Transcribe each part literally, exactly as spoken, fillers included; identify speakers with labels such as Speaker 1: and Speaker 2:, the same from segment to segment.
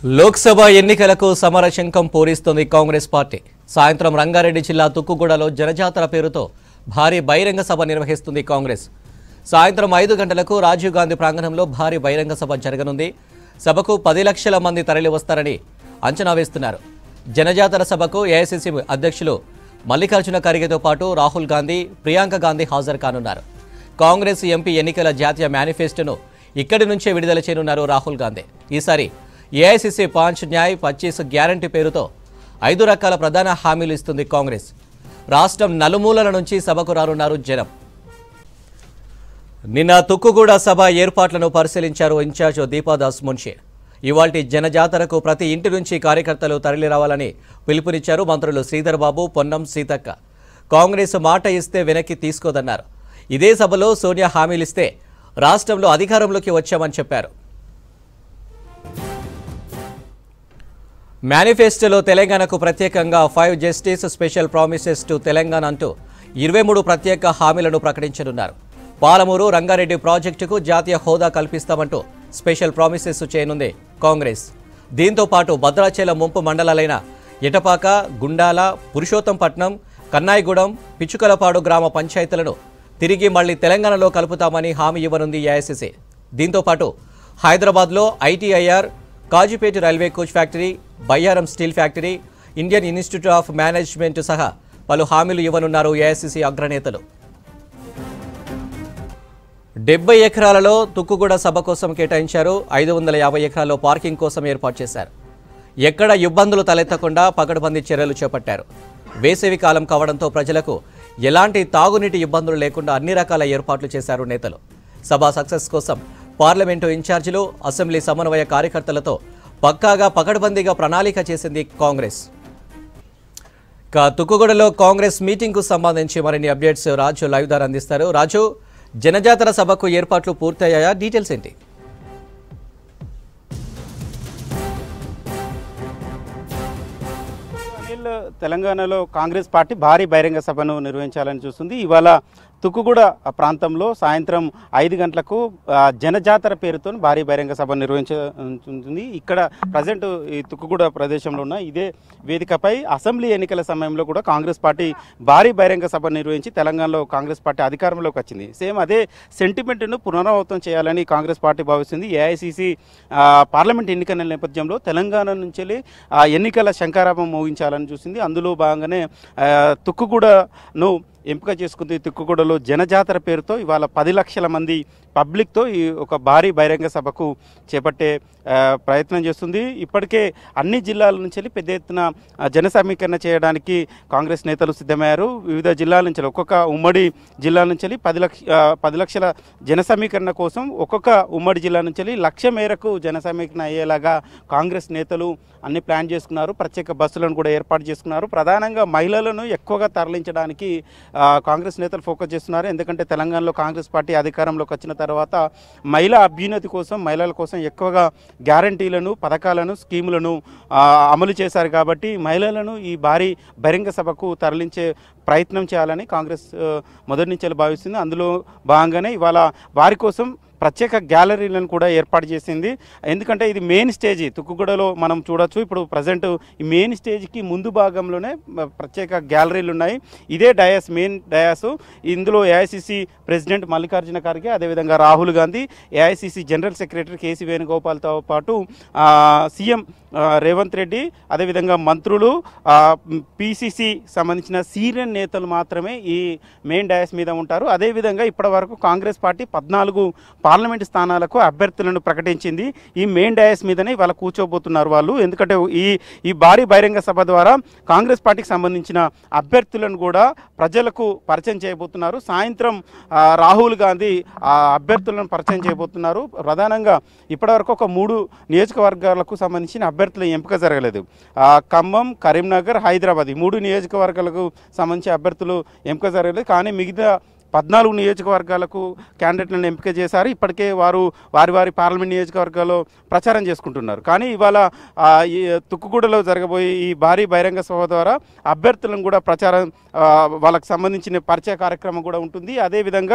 Speaker 1: లోక్సభ ఎన్నికలకు సమరశంఖం పూరిస్తోంది కాంగ్రెస్ పార్టీ. సాయంత్రం రంగారెడ్డి జిల్లా తుక్కుగూడలో జనజాతర పేరుతో భారీ బహిరంగ సభ నిర్వహిస్తుంది కాంగ్రెస్. సాయంత్రం ఐదు గంటలకు రాజీవ్ గాంధీ ప్రాంగణంలో భారీ బహిరంగ సభ జరగనుంది. సభకు పది లక్షల మంది తరలి వస్తారని అంచనా వేస్తున్నారు. జనజాతర సభకు ఏఐసీసీ అధ్యక్షులు మల్లికార్జున ఖర్గేతో పాటు రాహుల్ గాంధీ, ప్రియాంక గాంధీ హాజరు కానున్నారు. కాంగ్రెస్ ఎంపీ ఎన్నికల జాతీయ మేనిఫెస్టోను ఇక్కడి నుంచే విడుదల చేయనున్నారు రాహుల్ గాంధీ. ఈసారి ఏఐసీసీ పాంచ్ న్యాయ్ పచ్చీస్ గ్యారంటీ పేరుతో ఐదు రకాల ప్రధాన హామీలు ఇస్తుంది కాంగ్రెస్. రాష్ట్రం నలుమూలల నుంచి సభకు రానున్నారు జనం. నిన్న తుక్కుగూడ సభ ఏర్పాట్లను పరిశీలించారు ఇన్ఛార్జ్ దీపాదాస్ మున్షి. ఇవాల్టి జనజాతరకు ప్రతి ఇంటి నుంచి కార్యకర్తలు తరలి రావాలని పిలుపునిచ్చారు మంత్రులు శ్రీధర్ బాబు, పొన్నం సీతక్క. కాంగ్రెస్ మాట ఇస్తే వెనక్కి తీసుకోదన్నారు. ఇదే సభలో సోనియా హామీలిస్తే రాష్ట్రంలో అధికారంలోకి వచ్చామని చెప్పారు. మేనిఫెస్టోలో తెలంగాణకు ప్రత్యేకంగా five justice special promises to Telangana అంటూ ఇరవై మూడు ప్రత్యేక హామీలను ప్రకటించనున్నారు. పాలమూరు, రంగారెడ్డి ప్రాజెక్టుకు జాతీయ హోదా కల్పిస్తామంటూ స్పెషల్ ప్రామిసెస్ చేయనుంది కాంగ్రెస్. దీంతో పాటు భద్రాచలం ముంపు మండలాలైన ఎటపాక, గుండాల, పురుషోత్తంపట్నం, కన్నాయిగూడెం, పిచ్చుకలపాడు గ్రామ పంచాయతీలను తిరిగి మళ్లీ తెలంగాణలో కలుపుతామని హామీ ఇవ్వనుంది ఏఐసీసీ. దీంతో పాటు హైదరాబాద్లో ITIR, Kazipet railway coach factory, Bayyaram steel factory, Indian institute of management సహా పలు హామీలు ఇవ్వనున్నారు ఏఐసీసీ అగ్రనేతలు. డెబ్బై ఎకరాలలో తుక్కుగూడ సభ కోసం కేటాయించారు. ఐదు వందల యాభై ఎకరాల్లో పార్కింగ్ కోసం ఏర్పాటు చేశారు. ఎక్కడ ఇబ్బందులు తలెత్తకుండా పకడ్బందీ చర్యలు చేపట్టారు. వేసవి కాలం కావడంతో ప్రజలకు ఎలాంటి తాగునీటి ఇబ్బందులు లేకుండా అన్ని రకాల ఏర్పాట్లు చేశారు నేతలు. సభ సక్సెస్ కోసం పార్లమెంటు ఇన్ఛార్జీలు, అసెంబ్లీ సమన్వయ కార్యకర్తలతో పక్కాగా పకడ్బందీగా ప్రణాళిక చేసింది కాంగ్రెస్. ఇక తుక్కుగూడలో కాంగ్రెస్ మీటింగ్కు సంబంధించి మరిన్ని అప్డేట్స్ రాజు లైవ్ ద్వారా అందిస్తారు. రాజు, జనజాతర సభకు ఏర్పాట్లు పూర్తయ్యాయా? డీటెయిల్స్ ఏంటి?
Speaker 2: తెలంగాణలో కాంగ్రెస్ పార్టీ భారీ బహిరంగ సభను నిర్వహించాలని చూస్తుంది. ఇవాళ తుక్కుగూడ ప్రాంతంలో సాయంత్రం ఐదు గంటలకు జనజాతర పేరుతో భారీ బహిరంగ సభ నిర్వహించుంటుంది. ఇక్కడ ప్రజెంట్ ఈ తుక్కుగూడ ప్రదేశంలో ఉన్న ఇదే వేదికపై అసెంబ్లీ ఎన్నికల సమయంలో కూడా కాంగ్రెస్ పార్టీ భారీ బహిరంగ సభ నిర్వహించి తెలంగాణలో కాంగ్రెస్ పార్టీ అధికారంలోకి వచ్చింది. సేమ్ అదే సెంటిమెంట్ను పునరావృతం చేయాలని కాంగ్రెస్ పార్టీ భావిస్తుంది. ఏఐసీసీ పార్లమెంట్ ఎన్నికల నేపథ్యంలో తెలంగాణ నుంచి ఎన్నికల శంఖారావం మోగించాలని చూసింది. అందులో భాగంగానే తుక్కుగూడను ఎంపిక చేసుకుంది. తుక్కుగూడలో జనజాతర పేరుతో ఇవాళ పది లక్షల మంది పబ్లిక్తో ఈ ఒక భారీ బహిరంగ సభకు చేపట్టే ప్రయత్నం చేస్తుంది. ఇప్పటికే అన్ని జిల్లాల నుంచి పెద్ద ఎత్తున జన సమీకరణ చేయడానికి కాంగ్రెస్ నేతలు సిద్ధమయ్యారు. వివిధ జిల్లాల నుంచి ఒక్కొక్క ఉమ్మడి జిల్లా నుంచి పది లక్ష పది లక్షల జన సమీకరణ కోసం ఒక్కొక్క ఉమ్మడి జిల్లా నుంచి లక్ష మేరకు జన సమీకరణ అయ్యేలాగా కాంగ్రెస్ నేతలు అన్ని ప్లాన్ చేసుకున్నారు. ప్రత్యేక బస్సులను కూడా ఏర్పాటు చేసుకున్నారు. ప్రధానంగా మహిళలను ఎక్కువగా తరలించడానికి కాంగ్రెస్ నేతలు ఫోకస్ చేస్తున్నారు. ఎందుకంటే తెలంగాణలో కాంగ్రెస్ పార్టీ అధికారంలోకి వచ్చిన తర్వాత మహిళా అభ్యున్నతి కోసం, మహిళల కోసం ఎక్కువగా గ్యారంటీలను, పథకాలను, స్కీములను అమలు చేశారు. కాబట్టి మహిళలను ఈ భారీ బహిరంగ సభకు తరలించే ప్రయత్నం చేయాలని కాంగ్రెస్ మొదటి నుంచి భావిస్తుంది. అందులో భాగంగానే ఇవాళ వారి కోసం ప్రత్యేక గ్యాలరీలను కూడా ఏర్పాటు చేసింది. ఎందుకంటే ఇది మెయిన్ స్టేజీ తుక్కుగూడలో మనం చూడొచ్చు. ఇప్పుడు ప్రజెంట్ ఈ మెయిన్ స్టేజ్కి ముందు భాగంలోనే ప్రత్యేక గ్యాలరీలు ఉన్నాయి. ఇదే డయాస్, మెయిన్ డయాస్. ఇందులో ఏఐసీసీ ప్రెసిడెంట్ మల్లికార్జున ఖర్గే, అదేవిధంగా Rahul Gandhi, AICC general secretary KC వేణుగోపాల్తో పాటు సీఎం రేవంత్ రెడ్డి, అదేవిధంగా మంత్రులు, పీసీసీ సంబంధించిన సీనియర్ నేతలు మాత్రమే ఈ మెయిన్ డయాస్ మీద ఉంటారు. అదేవిధంగా ఇప్పటి వరకు కాంగ్రెస్ పార్టీ పద్నాలుగు పార్లమెంటు స్థానాలకు అభ్యర్థులను ప్రకటించింది. ఈ మెయిన్ డయాస్ మీదనే ఇవాళ కూర్చోబోతున్నారు వాళ్ళు. ఎందుకంటే ఈ ఈ భారీ బహిరంగ సభ ద్వారా కాంగ్రెస్ పార్టీకి సంబంధించిన అభ్యర్థులను కూడా ప్రజలకు పరిచయం చేయబోతున్నారు. సాయంత్రం రాహుల్ గాంధీ ఆ అభ్యర్థులను పరిచయం చేయబోతున్నారు. ప్రధానంగా ఇప్పటివరకు ఒక మూడు నియోజకవర్గాలకు సంబంధించిన అభ్యర్థుల ఎంపిక జరగలేదు. ఖమ్మం, కరీంనగర్, హైదరాబాద్ ఈ మూడు నియోజకవర్గాలకు సంబంధించి అభ్యర్థులు ఎంపిక జరగలేదు. కానీ మిగతా పద్నాలుగు నియోజకవర్గాలకు క్యాండిడేట్లను ఎంపిక చేశారు. ఇప్పటికే వారు వారి వారి పార్లమెంట్ నియోజకవర్గాల్లో ప్రచారం చేసుకుంటున్నారు. కానీ ఇవాళ ఈ తుక్కుగూడలో జరగబోయే ఈ భారీ బహిరంగ సభ ద్వారా అభ్యర్థులను కూడా ప్రచారం వాళ్ళకు సంబంధించిన పరిచయ కార్యక్రమం కూడా ఉంటుంది. అదేవిధంగా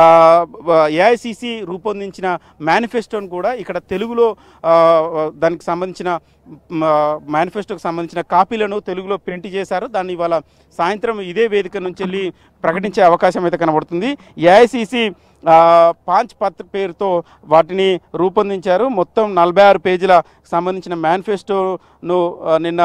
Speaker 2: ఏఐసిసి రూపొందించిన మేనిఫెస్టోను కూడా ఇక్కడ తెలుగులో దానికి సంబంధించిన మేనిఫెస్టోకి సంబంధించిన కాపీలను తెలుగులో ప్రింట్ చేశారు. దాన్ని ఇవాళ సాయంత్రం ఇదే వేదిక నుంచి వెళ్ళి ప్రకటించే అవకాశం అయితే కనబడుతుంది. ఏఐసిసి పాంచ్ పత్ర పేరుతో వాటిని రూపొందించారు. మొత్తం నలభై ఆరు పేజీల సంబంధించిన మేనిఫెస్టోను నిన్న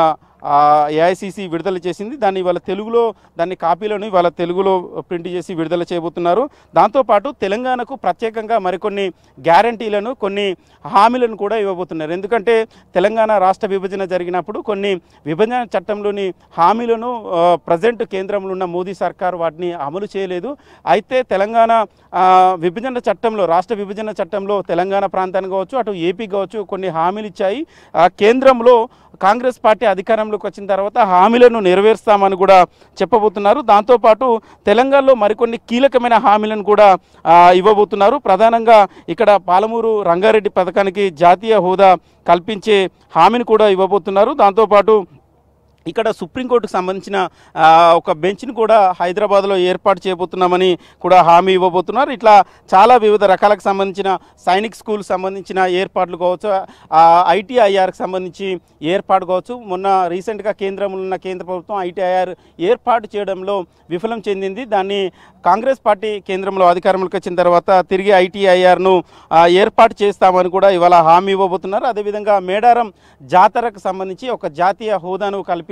Speaker 2: ఏఐసిసి విడుదల చేసింది. దాన్ని ఇవాళ తెలుగులో దాన్ని కాపీలను ఇవాళ తెలుగులో ప్రింట్ చేసి విడుదల చేయబోతున్నారు. దాంతోపాటు తెలంగాణకు ప్రత్యేకంగా మరికొన్ని గ్యారంటీలను కొన్ని హామీలను కూడా ఇవ్వబోతున్నారు. ఎందుకంటే తెలంగాణ రాష్ట్ర విభజన జరిగినప్పుడు కొన్ని విభజన చట్టంలోని హామీలను ప్రజెంట్ కేంద్రంలో ఉన్న మోదీ సర్కార్ వాటిని అమలు చేయలేదు. అయితే తెలంగాణ విభజన చట్టంలో రాష్ట్ర విభజన చట్టంలో తెలంగాణ ప్రాంతానికి కావచ్చు అటు ఏపీ కావచ్చు కొన్ని హామీలు ఇచ్చాయి. కేంద్రంలో కాంగ్రెస్ పార్టీ అధికారంలోకి వచ్చిన తర్వాత హామీలను నెరవేరుస్తామని కూడా చెప్పబోతున్నారు. దాంతోపాటు తెలంగాణలో మరికొన్ని కీలకమైన హామీలను కూడా ఇవ్వబోతున్నారు. ప్రధానంగా ఇక్కడ పాలమూరు రంగారెడ్డి పథకానికి జాతీయ హోదా కల్పించే హామీని కూడా ఇవ్వబోతున్నారు. దాంతోపాటు ఇక్కడ సుప్రీంకోర్టుకు సంబంధించిన ఒక బెంచ్ని కూడా హైదరాబాద్లో ఏర్పాటు చేయబోతున్నామని కూడా హామీ ఇవ్వబోతున్నారు. ఇట్లా చాలా వివిధ రకాలకు సంబంధించిన సైనిక్ స్కూల్ సంబంధించిన ఏర్పాట్లు కావచ్చు, ఐటీఐఆర్కి సంబంధించి ఏర్పాటు కావచ్చు. మొన్న రీసెంట్గా కేంద్రంలో ఉన్న కేంద్ర ప్రభుత్వం ఐటీఐఆర్ ఏర్పాటు చేయడంలో విఫలం చెందింది. దాన్ని కాంగ్రెస్ పార్టీ కేంద్రంలో అధికారంలోకి వచ్చిన తర్వాత తిరిగి ఐటీఐఆర్ను ఏర్పాటు చేస్తామని కూడా ఇవాళ హామీ ఇవ్వబోతున్నారు. అదేవిధంగా మేడారం జాతరకు సంబంధించి ఒక జాతీయ హోదాను కల్పి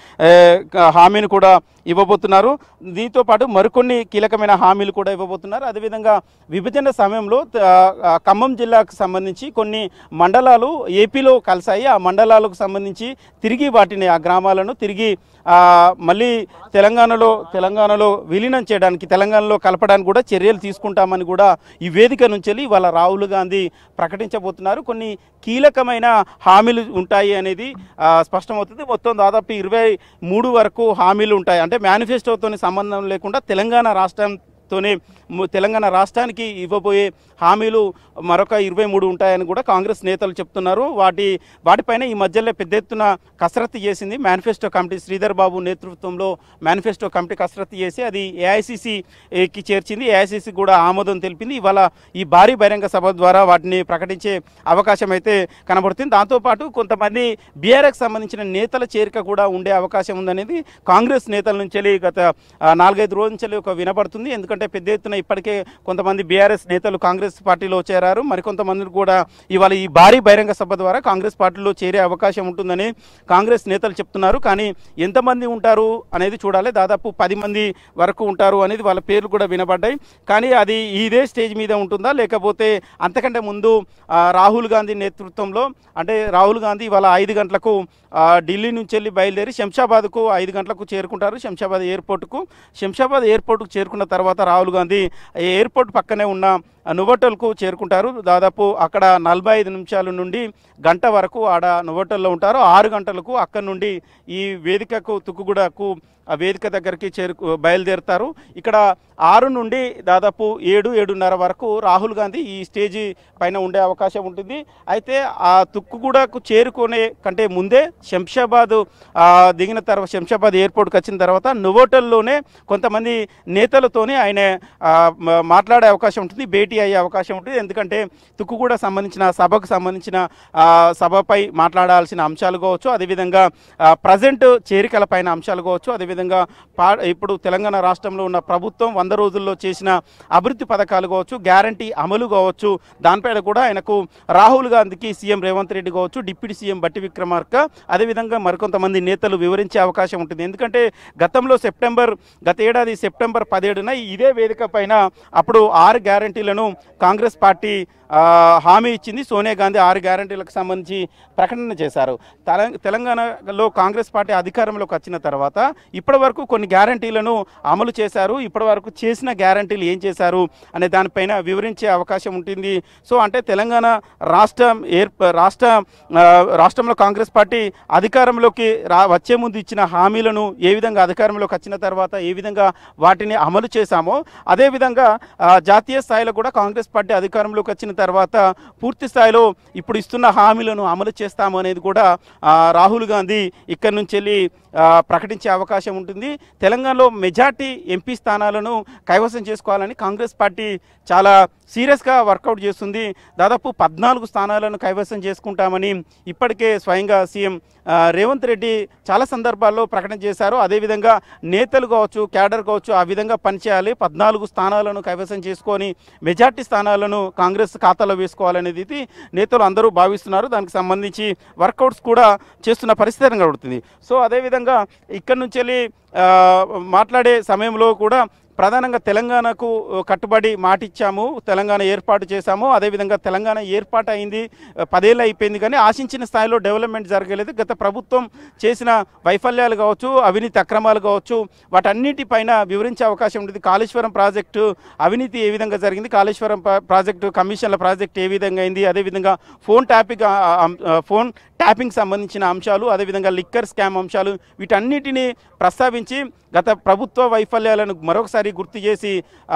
Speaker 2: హామీని కూడా ఇవ్వబోతున్నారు. దీంతో పాటు మరికొన్ని కీలకమైన హామీలు కూడా ఇవ్వబోతున్నారు. అదేవిధంగా విభజన సమయంలో ఖమ్మం జిల్లాకు సంబంధించి కొన్ని మండలాలు ఏపీలో కలిసాయి. ఆ మండలాలకు సంబంధించి తిరిగి వాటిని ఆ గ్రామాలను తిరిగి మళ్ళీ తెలంగాణలో తెలంగాణలో విలీనం చేయడానికి తెలంగాణలో కలపడానికి కూడా చర్యలు తీసుకుంటామని కూడా ఈ వేదిక నుంచి వెళ్ళి వాళ్ళ రాహుల్ గాంధీ ప్రకటించబోతున్నారు. కొన్ని కీలకమైన హామీలు ఉంటాయి అనేది స్పష్టమవుతుంది. మొత్తం దాదాపు ఇరవై మూడు వరకు హామీలు ఉంటాయి. అంటే మేనిఫెస్టోతో సంబంధం లేకుండా తెలంగాణ రాష్ట్రంతోనే తెలంగాణ రాష్ట్రానికి ఇవ్వబోయే హామీలు మరొక ఇరవై మూడు ఉంటాయని కూడా కాంగ్రెస్ నేతలు చెప్తున్నారు. వాటి వాటిపైన ఈ మధ్యలో పెద్ద ఎత్తున కసరత్తు చేసింది మేనిఫెస్టో కమిటీ. శ్రీధర్ బాబు నేతృత్వంలో మేనిఫెస్టో కమిటీ కసరత్తు చేసి అది ఏఐసిసికి చేర్చింది. ఏఐసిసి కూడా ఆమోదం తెలిపింది. ఇవాళ ఈ భారీ బహిరంగ సభ ద్వారా వాటిని ప్రకటించే అవకాశం అయితే కనబడుతుంది. దాంతోపాటు కొంతమంది బీఆర్ఎస్కి సంబంధించిన నేతల చేరిక కూడా ఉండే అవకాశం ఉందనేది కాంగ్రెస్ నేతల నుంచి గత నాలుగైదు రోజుల నుంచి ఒక వినపడుతుంది. ఎందుకంటే పెద్ద ఎత్తున ఇప్పటికే కొంతమంది బీఆర్ఎస్ నేతలు కాంగ్రెస్ పార్టీలో చేరారు. మరికొంతమంది కూడా ఇవాళ ఈ భారీ బహిరంగ సభ ద్వారా కాంగ్రెస్ పార్టీలో చేరే అవకాశం ఉంటుందని కాంగ్రెస్ నేతలు చెప్తున్నారు. కానీ ఎంతమంది ఉంటారు అనేది చూడాలి. దాదాపు పది మంది వరకు ఉంటారు అనేది వాళ్ళ పేర్లు కూడా వినబడ్డాయి. కానీ అది ఇదే స్టేజ్ మీద ఉంటుందా లేకపోతే అంతకంటే ముందు రాహుల్ గాంధీ నేతృత్వంలో అంటే రాహుల్ గాంధీ ఇవాళ ఐదు గంటలకు ఢిల్లీ నుంచి వెళ్ళి బయలుదేరి శంషాబాద్కు ఐదు గంటలకు చేరుకుంటారు. శంషాబాద్ ఎయిర్పోర్టుకు శంషాబాద్ ఎయిర్పోర్టుకు చేరుకున్న తర్వాత రాహుల్ గాంధీ ఎయిర్పోర్ట్ పక్కనే ఉన్న నోవోటల్కు చేరుకుంటారు. దాదాపు అక్కడ నలభై ఐదు నిమిషాల నుండి గంట వరకు ఆడ నోవోటల్లో ఉంటారు. ఆరు గంటలకు అక్కడి నుండి ఈ వేదికకు తుక్కుగూడకు ఆ వేదిక దగ్గరికి చేరు బయలుదేరుతారు. ఇక్కడ ఆరు నుండి దాదాపు ఏడు ఏడున్నర వరకు రాహుల్ గాంధీ ఈ స్టేజీ పైన ఉండే అవకాశం ఉంటుంది. అయితే ఆ తుక్కుగూడకు చేరుకునే కంటే ముందే శంషాబాద్ దిగిన తర్వాత శంషాబాద్ ఎయిర్పోర్ట్కి వచ్చిన తర్వాత నోవోటల్లోనే కొంతమంది నేతలతోనే ఆయన మాట్లాడే అవకాశం ఉంటుంది, భేటీ అయ్యే అవకాశం ఉంటుంది. ఎందుకంటే తుక్కుగూడ సంబంధించిన సభకు సంబంధించిన సభపై మాట్లాడాల్సిన అంశాలు కావచ్చు, అదేవిధంగా ప్రజెంట్ చేరికల పైన అంశాలు కావచ్చు, అదేవిధంగా పా ఇప్పుడు తెలంగాణ రాష్ట్రంలో ఉన్న ప్రభుత్వం వంద రోజుల్లో చేసిన అభివృద్ధి పథకాలు కావచ్చు, గ్యారంటీ అమలు కావచ్చు, దానిపైన కూడా ఆయనకు రాహుల్ గాంధీకి సీఎం రేవంత్ రెడ్డి కావచ్చు, డిప్యూటీ సీఎం బట్టి విక్రమార్క అదేవిధంగా మరికొంతమంది నేతలు వివరించే అవకాశం ఉంటుంది. ఎందుకంటే గతంలో సెప్టెంబర్ గత ఏడాది సెప్టెంబర్ పదిహేడున ఇదే వేదిక పైన అప్పుడు ఆరు గ్యారంటీలను గ్యారంటీలను కాంగ్రెస్ పార్టీ హామీ ఇచ్చింది. సోనియా గాంధీ ఆరు గ్యారంటీలకు సంబంధించి ప్రకటన చేశారు. తెలంగాణలో కాంగ్రెస్ పార్టీ అధికారంలోకి వచ్చిన తర్వాత ఇప్పటి వరకు కొన్ని గ్యారంటీలను అమలు చేశారు. ఇప్పటి వరకు చేసిన గ్యారంటీలు ఏం చేశారు అనే దానిపైన వివరించే అవకాశం ఉంటుంది. సో అంటే తెలంగాణ రాష్ట్రం ఏర్ రాష్ట్ర రాష్ట్రంలో కాంగ్రెస్ పార్టీ అధికారంలోకి రా వచ్చే ముందు ఇచ్చిన హామీలను ఏ విధంగా అధికారంలోకి వచ్చిన తర్వాత ఏ విధంగా వాటిని అమలు చేశామో అదేవిధంగా జాతీయ స్థాయిలో కూడా కాంగ్రెస్ పార్టీ అధికారంలోకి వచ్చిన తర్వాత పూర్తి స్థాయిలో ఇప్పుడు ఇస్తున్న హామీలను అమలు చేస్తాము అనేది కూడా రాహుల్ గాంధీ ఇక్కడి నుంచి వెళ్ళి ప్రకటించే అవకాశం ఉంటుంది. తెలంగాణలో మెజార్టీ ఎంపీ స్థానాలను కైవసం చేసుకోవాలని కాంగ్రెస్ పార్టీ చాలా సీరియస్గా వర్కౌట్ చేస్తుంది. దాదాపు పద్నాలుగు స్థానాలను కైవసం చేసుకుంటామని ఇప్పటికే స్వయంగా సీఎం రేవంత్ రెడ్డి చాలా సందర్భాల్లో ప్రకటన చేశారు. అదేవిధంగా నేతలు కావచ్చు, క్యాడర్ కావచ్చు, ఆ విధంగా పనిచేయాలి. పద్నాలుగు స్థానాలను కైవసం చేసుకొని మెజార్టీ స్థానాలను కాంగ్రెస్ ఖాతాలో వేసుకోవాలనేది నేతలు అందరూ భావిస్తున్నారు. దానికి సంబంధించి వర్కౌట్స్ కూడా చేస్తున్న పరిస్థితి కనబడుతుంది. సో అదేవిధంగా ఇక్కడి నుంచి వెళ్ళి మాట్లాడే సమయంలో కూడా ప్రధానంగా తెలంగాణకు కట్టుబడి మాటిచ్చాము, తెలంగాణ ఏర్పాటు చేశాము. అదేవిధంగా తెలంగాణ ఏర్పాటు అయింది, పదేళ్ళు అయిపోయింది, కానీ ఆశించిన స్థాయిలో డెవలప్మెంట్ జరగలేదు. గత ప్రభుత్వం చేసిన వైఫల్యాలు కావచ్చు, అవినీతి అక్రమాలు కావచ్చు, వాటన్నిటిపైన వివరించే అవకాశం ఉంటుంది. కాళేశ్వరం ప్రాజెక్టు అవినీతి ఏ విధంగా జరిగింది, కాళేశ్వరం ప్రాజెక్టు కమిషన్ల ప్రాజెక్టు ఏ విధంగా అయింది, అదేవిధంగా ఫోన్ ట్యాపింగ్ ఫోన్ ట్యాపింగ్ సంబంధించిన అంశాలు, అదేవిధంగా లిక్కర్ స్కామ్ అంశాలు, వీటన్నిటిని ప్రస్తావించి గత ప్రభుత్వ వైఫల్యాలను మరొకసారి గుర్తు చేసి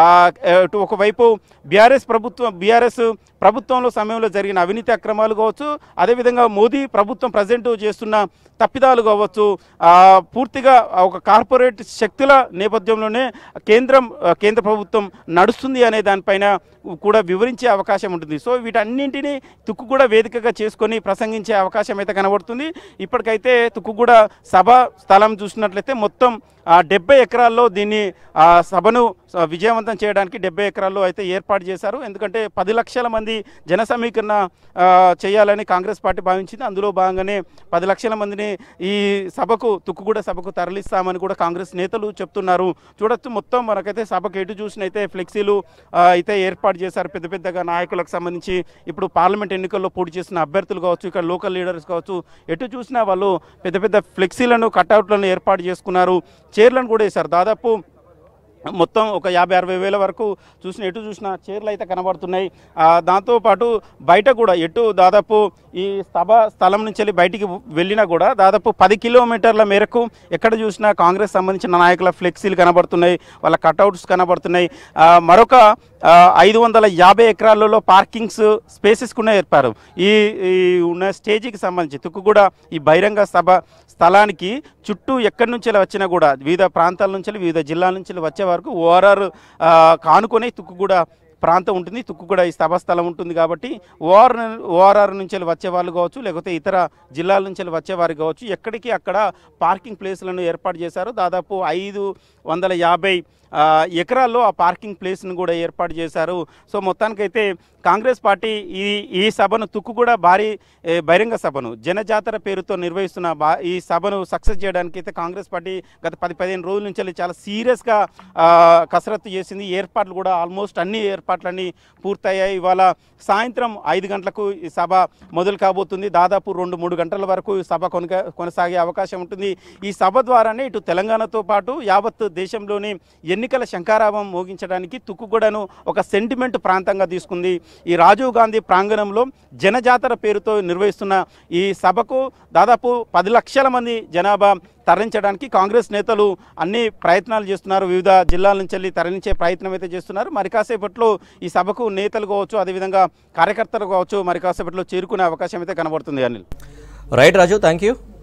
Speaker 2: ఒకవైపు బీఆర్ఎస్ ప్రభుత్వం బీఆర్ఎస్ ప్రభుత్వంలో సమయంలో జరిగిన అవినీతి అక్రమాలు కావచ్చు, అదేవిధంగా మోదీ ప్రభుత్వం ప్రజెంట్ చేస్తున్న తప్పిదాలు కావచ్చు, పూర్తిగా ఒక కార్పొరేట్ శక్తుల నేపథ్యంలోనే కేంద్రం కేంద్ర ప్రభుత్వం నడుస్తుంది అనే దానిపైన కూడా వివరించే అవకాశం ఉంటుంది. సో వీటన్నింటినీ తుక్కుగూడ వేదికగా చేసుకొని ప్రసంగించే అవకాశం అయితే కనబడుతుంది. ఇప్పటికైతే తుక్కుగూడ సభ స్థలం చూసినట్లయితే మొత్తం డెబ్బై ఎకరాల్లో దీన్ని సభను విజయవంతం చేయడానికి డెబ్బై ఎకరాల్లో అయితే ఏర్పాటు చేశారు. ఎందుకంటే పది లక్షల మంది జన సమీకరణ చేయాలని కాంగ్రెస్ పార్టీ భావించింది. అందులో భాగంగానే పది లక్షల మందిని ఈ సభకు తుక్కుగూడ సభకు తరలిస్తామని కూడా కాంగ్రెస్ నేతలు చెప్తున్నారు. చూడొచ్చు, మొత్తం మనకైతే సభకు ఎటు చూసినైతే ఫ్లెక్సీలు అయితే ఏర్పాటు చేశారు. పెద్ద పెద్దగా నాయకులకు సంబంధించి ఇప్పుడు పార్లమెంట్ ఎన్నికల్లో పోటీ చేసిన అభ్యర్థులు కావచ్చు, ఇక్కడ లోకల్ లీడర్స్ కావచ్చు, ఎటు చూసినా వాళ్ళు పెద్ద పెద్ద ఫ్లెక్సీలను కట్అవుట్లను ఏర్పాటు చేసుకున్నారు. చైర్లను కూడా వేశారు. దాదాపు మొత్తం ఒక యాభై అరవై వేల వరకు చూసిన ఎటు చూసిన చైర్లు అయితే కనబడుతున్నాయి. దాంతోపాటు బయట కూడా ఎటు దాదాపు ఈ సభ స్థలం నుంచి వెళ్ళి బయటికి వెళ్ళినా కూడా దాదాపు పది కిలోమీటర్ల మేరకు ఎక్కడ చూసినా కాంగ్రెస్ సంబంధించిన నాయకుల ఫ్లెక్సీలు కనబడుతున్నాయి, వాళ్ళ కట్అవుట్స్ కనబడుతున్నాయి. మరొక ఐదు వందల యాభై ఎకరాలలో పార్కింగ్స్ స్పేసెస్ కూడా ఏర్పారు. ఈ ఉన్న స్టేజీకి సంబంధించి తుక్కుగూడ ఈ బహిరంగ సభ స్థలానికి చుట్టూ ఎక్కడి నుంచి వచ్చినా కూడా వివిధ ప్రాంతాల నుంచి వివిధ జిల్లాల నుంచి వచ్చే వరకు ఓఆర్ఆర్ కానుకొని తుక్కుగూడ ప్రాంతం ఉంటుంది. తుక్కుగూడ ఈ సభా స్థలం ఉంటుంది కాబట్టి ఓఆర్ ఓఆర్ఆర్ నుంచి వచ్చే వాళ్ళు కావచ్చు, లేకపోతే ఇతర జిల్లాల నుంచి వచ్చేవారు కావచ్చు, ఎక్కడికి అక్కడ పార్కింగ్ ప్లేస్లను ఏర్పాటు చేశారు. దాదాపు ఐదు వందల యాభై ఎకరాల్లో ఆ పార్కింగ్ ప్లేస్ను కూడా ఏర్పాటు చేశారు. సో మొత్తానికైతే కాంగ్రెస్ పార్టీ ఈ ఈ సభను తుక్కుగూడ భారీ బహిరంగ సభను జనజాతర పేరుతో నిర్వహిస్తున్న బా ఈ సభను సక్సెస్ చేయడానికి అయితే కాంగ్రెస్ పార్టీ గత పది పదిహేను రోజుల నుంచి చాలా సీరియస్గా కసరత్తు చేసింది. ఏర్పాట్లు కూడా ఆల్మోస్ట్ అన్ని ఏర్పాట్లన్నీ పూర్తయ్యాయి. ఇవాళ సాయంత్రం ఐదు గంటలకు ఈ సభ మొదలు కాబోతుంది. దాదాపు రెండు మూడు గంటల వరకు ఈ సభ కొనక కొనసాగే అవకాశం ఉంటుంది. ఈ సభ ద్వారానే ఇటు తెలంగాణతో పాటు యావత్ దేశంలోని ఎన్నికల శంఖారావం మోగించడానికి తుక్కుగూడను ఒక సెంటిమెంట్ ప్రాంతంగా తీసుకుంది. ఈ రాజీవ్ గాంధీ ప్రాంగణంలో జనజాతర పేరుతో నిర్వహిస్తున్న ఈ సభకు దాదాపు పది లక్షల మంది జనాభా తరలించడానికి కాంగ్రెస్ నేతలు అన్ని ప్రయత్నాలు చేస్తున్నారు. వివిధ జిల్లాల నుంచి వెళ్ళి తరలించే ప్రయత్నం అయితే చేస్తున్నారు. మరి కాసేపట్లో ఈ సభకు నేతలు కావచ్చు, అదేవిధంగా కార్యకర్తలు కావచ్చు, మరి కాసేపట్లో చేరుకునే అవకాశం అయితే కనబడుతుంది. Anil.
Speaker 1: Right Raju, thank you.